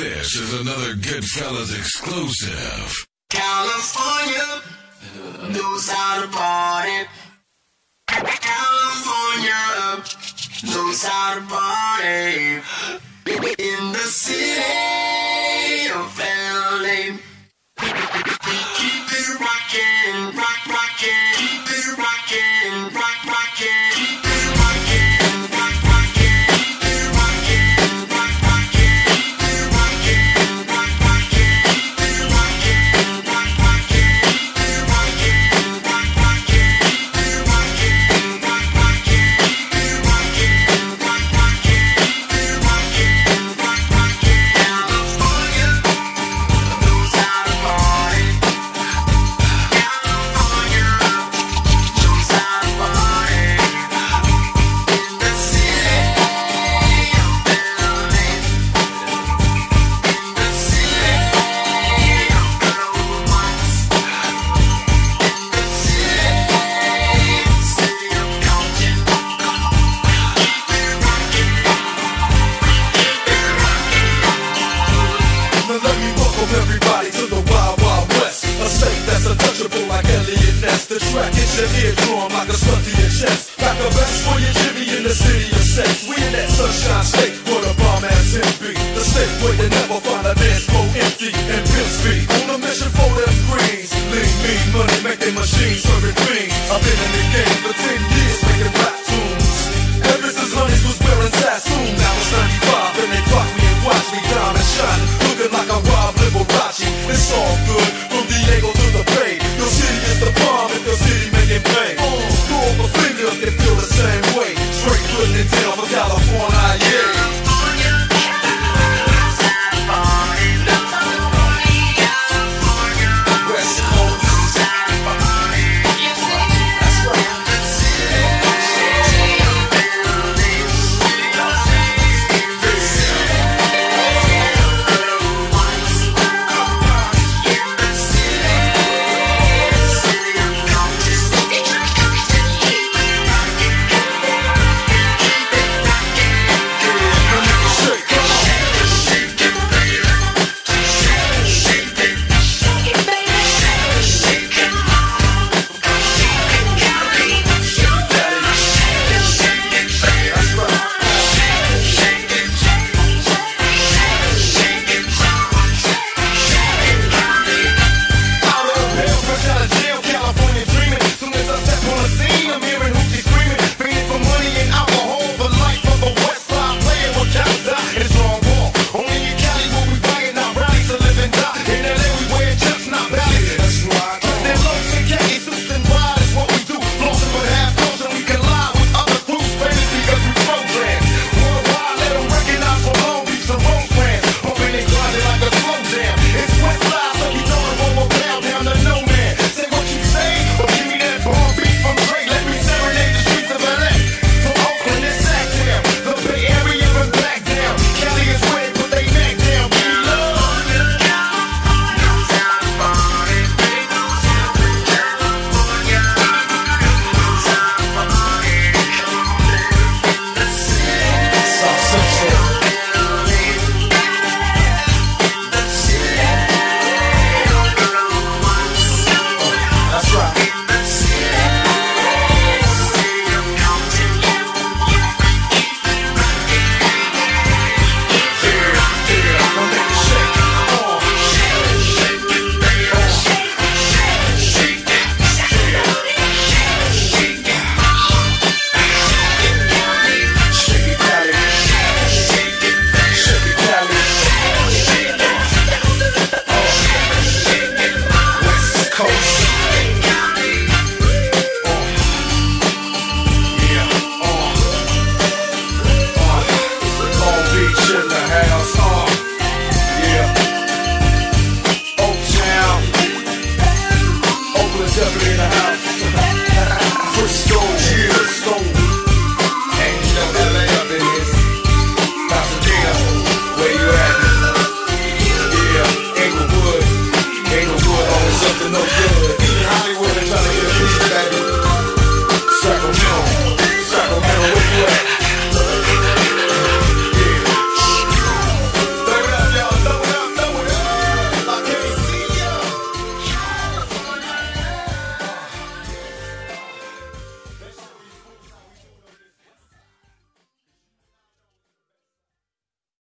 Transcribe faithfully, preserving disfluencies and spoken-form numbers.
This is another Goodfellas exclusive. California knows how to party. California knows how to party. In the city of L A, keep it rockin', rock rockin', keep it rockin', rock rockin', keep it rockin', rock rockin', keep it rockin', rock rockin', keep it rockin', rock rockin', keep it rockin', rock rockin', keep it rockin', rock rockin', keep it rockin', rock rockin', keep it rockin', rock rockin', keep it rockin', rock rockin'. California knows how to party. California knows how to party. In the city of L A, in the city of romance, in the city, city of Compton. Keep it rockin', keep it rockin'. Now let me welcome everybody to the Wild Wild West, a state that's untouchable like Elliot Ness. The track hits your eardrum like a slug to your chest. Got the best for your Jimmy in the city of sex. We in that sunshine state where the bomb ass M B, the state where you never find a dance floor empty and pimp speed. On a mission for them greens, lean, mean money, make their machines so